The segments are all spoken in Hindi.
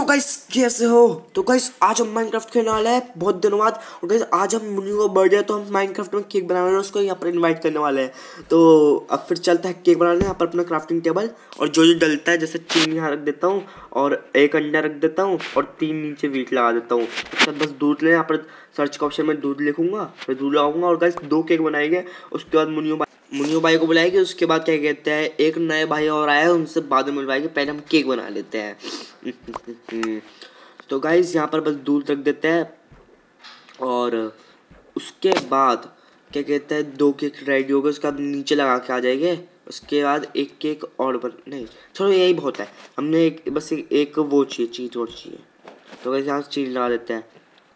गाइस कैसे हो? तो गाइस आज हम माइनक्राफ्ट खेलने वाले हैं बहुत दिनों बाद। और गाइस आज हम मुन्नी को बर्थडे तो हम माइनक्राफ्ट में केक बनाने वाले हैं, उसको यहाँ पर इनवाइट करने वाले हैं। तो अब फिर चलता है केक बनाने। यहाँ पर अपना क्राफ्टिंग टेबल और जो डलता है, जैसे चीनी यहाँ रख देता हूँ और एक अंडा रख देता हूँ और 3 नीचे वीट लगा देता हूँ। सब बस दूध ले, यहाँ पर सर्च के ऑप्शन में दूध लिखूंगा, फिर दूध लगाऊंगा और गाइस 2 केक बनाएंगे। उसके बाद मुनियो भाई को बुलाएंगे। उसके बाद क्या कहते हैं, एक नए भाई और आए हैं, उनसे बाद में मिलवाएंगे। पहले हम केक बना लेते हैं। तो गाइस यहाँ पर बस दूध रख देते हैं और उसके बाद क्या कहते हैं 2 केक रेडी हो गए। उसके बाद नीचे लगा के आ जाएंगे। उसके बाद एक केक और नहीं, चलो यही बहुत है। हमने बस एक वो चाहिए, चीज़ और चाहिए। तो गाइस यहाँ चीज़ लगा देते हैं।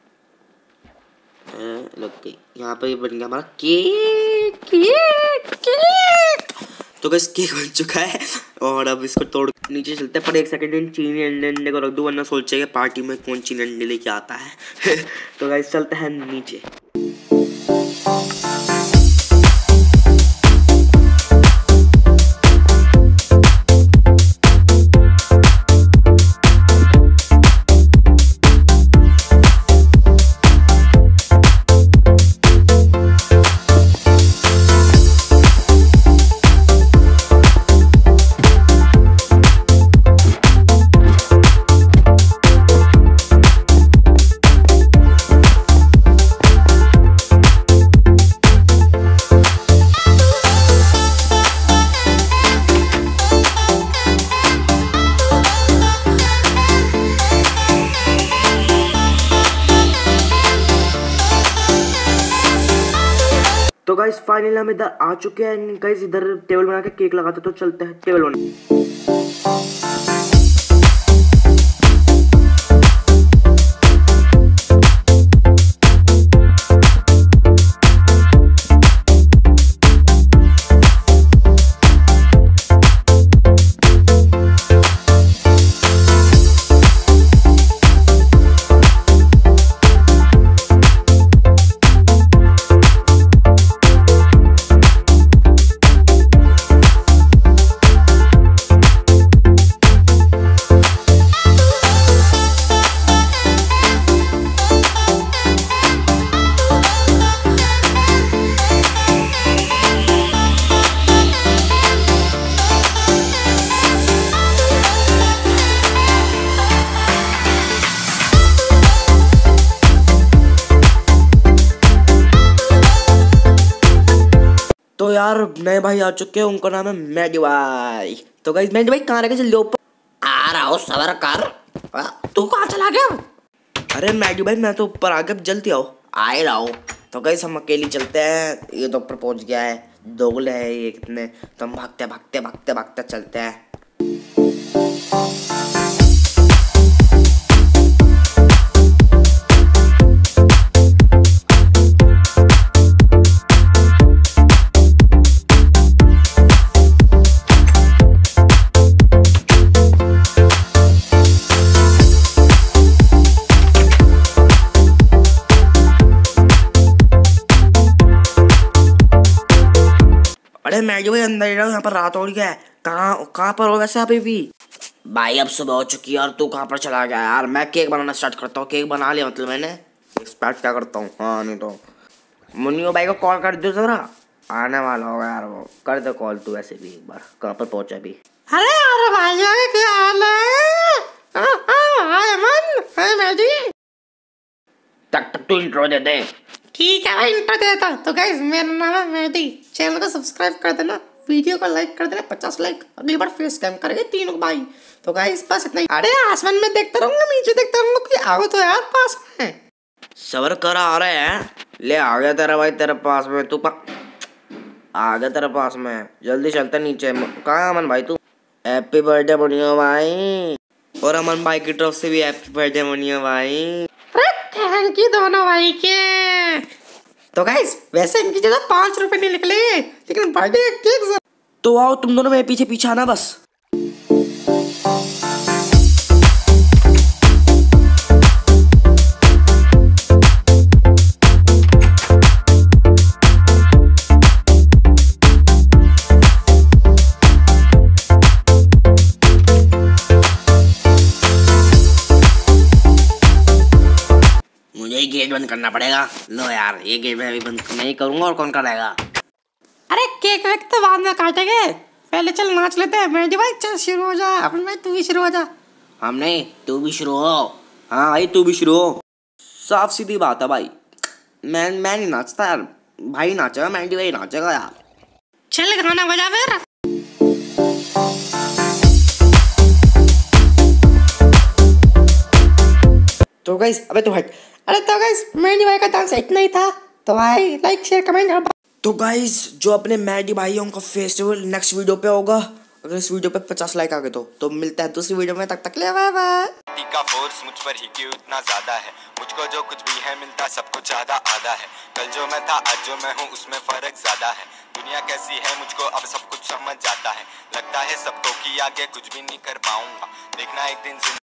लग गई। यहाँ पर ये बन गया हमारा केक। तो गाइस केक बन चुका है और अब इसको तोड़ नीचे चलते हैं। पर 1 सेकंड चीनी अंडे को रख दो, वरना सोचेगा पार्टी में कौन चीनी अंडे लेके आता है। तो गाइस चलते हैं नीचे। तो गाइस फाइनली हम इधर आ चुके हैं। गाइस इधर टेबल बना के केक लगाते, तो चलते हैं टेबल बनाने। तो यार नए भाई आ चुके हैं, उनका नाम है मैडी भाई। तो गाइस मैडी भाई कहाँ रह गए? जल्दी ऊपर आ रहा हूँ, सबर कर। तू कहाँ चला गया? अरे मैडी भाई मैं तो ऊपर आ गया, जल्दी आओ। आ ही रहा हूँ। तो गाइस हम अकेले चलते हैं। ये तो ऊपर पहुंच गया है, दोगले है ये कितने। तो हम भागते चलते हैं। अरे मैडी भाई अंदर ही रहो, यहाँ पर रात हो गया है। कहाँ पर हो वैसे अभी भी? भाई अब सुबह हो चुकी है और तू कहाँ पर चला गया? यार मैं केक बनाना स्टार्ट करता हूँ। केक बना लिया मतलब मैंने, स्टार्ट क्या करता हूँ। हाँ नहीं तो मुन्नी भाई को कॉल कर दो जरा, आने वाला होगा यार वो। कर दे कॉल तू वैसे भी एक बार। कहाँ पर पहुंचा अभी? अरे यार भाई क्या हाल है? Hi Maddy. तक तू इंट्रो दे दे। ठीक है भाई, इंट्रो देता हूँ। तो गाइस मेरा नाम है मैडी। चैनल को सब्सक्राइब कर देना, वीडियो को लाइक कर देना, 50 लाइक। अगली बार फेस कैम करेंगे तीनों भाई। तो गाइस बस इतना ही। अरे आसमान में देखता रहूंगा, नीचे देखता रहूंगा, कोई आओ तो यार पास में। सबर कर, आ रहे हैं। ले आ गया तेरा भाई तेरे पास में। तू आ गया तेरे पास में, जल्दी चलते नीचे। कहाँ अमन भाई तू? हैप्पी बर्थडे मुनियो भाई। और अमन भाई की तरफ से भी हैप्पी बर्थडे मुनियो भाई। थैंक यू दोनों भाई के। तो गाइस वैसे इनकी जगह 5 रुपए नहीं निकले, लेकिन बर्थडे केक। तो आओ तुम दोनों मेरे पीछे पीछे आना बस। गेट बंद करना पड़ेगा। लो यार, ये गेट मैं भी बंद नहीं करूंगा और कौन कराएगा? अरे केक वेक तो बाद में काटेंगे, पहले चल नाच लेते हैं। मेहदी भाई चल शुरू हो जा। अपन भाई तू भी शुरू हो जा। हम नहीं, तू भी शुरू हो। हाँ भाई तू भी शुरू हो। साफ सीधी बात है भाई, मैं नहीं नाचता यार, भाई नाचेगा, मेहदी भाई नाचेगा यार। चल गाना बजा फिर। तो गाइस अबे तो हट। अरे तो गाइस मेहदी भाई का डांस इतना ही था। तो भाई लाइक शेयर कमेंट। तो गाइस जो अपने मेहदी भाइयों का फेस्टिवल नेक्स्ट वीडियो पे होगा, अगर इस वीडियो पे 50 लाइक आ गए तो मिलता है दूसरी वीडियो में। तक तक ले बाय बाय। का फोर्स मुझ पर ही क्यों इतना ज्यादा है, मुझको जो कुछ भी है मिलता सब कुछ ज्यादा आधा है। कल जो मैं था आज जो मैं हूँ उसमें फर्क ज्यादा है। दुनिया कैसी है मुझको अब सब कुछ समझ जाता है, लगता है सबको कि आगे कुछ भी नहीं कर पाऊंगा। देखना एक दिन